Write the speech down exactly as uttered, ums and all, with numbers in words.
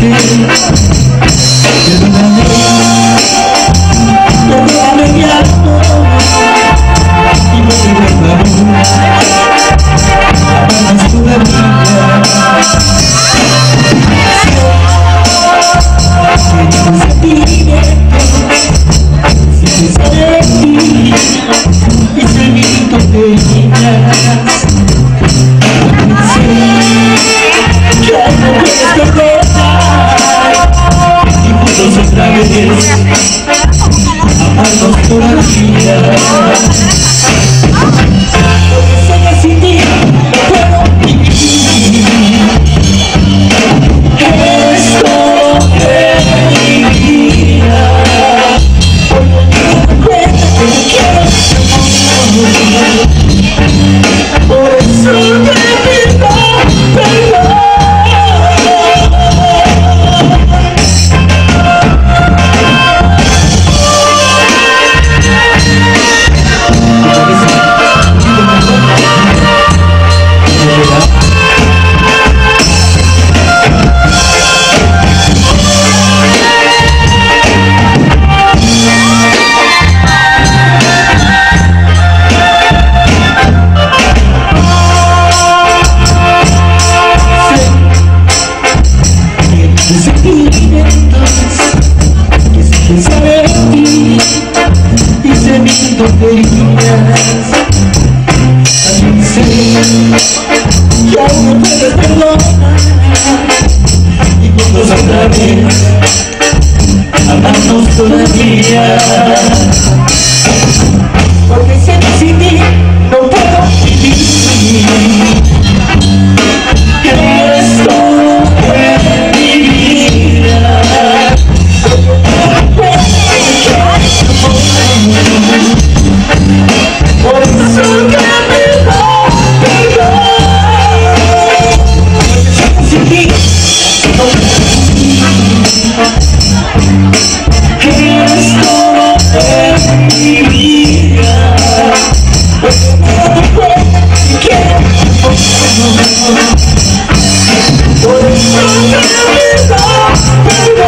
dice, perdóname, perdóname mi amor, y no te vuelva a amarnos todavía. Siento sentimientos, si pensar en ti, y sentimiento de niñas. Ya no puedes perdonar, y juntos otra vez amarnos todavía. Porque sé que sin ti no puedo vivir. Esto es mi vida. Hoy no me doy cuenta que no quiero tu amor. Por eso te pido perdón. Pensar en ti y sentir tonterías. También sé que aún no puedes perdonar, y juntos otra vez amarnos todavía. Porque sé que sin ti no puedo vivir. Esto es mi vida. Por eso que me da perdón. Sin ti no puedo vivir. Esto es mi vida. Porque me doy cuenta que quiero tu amor. Por eso que me da perdón.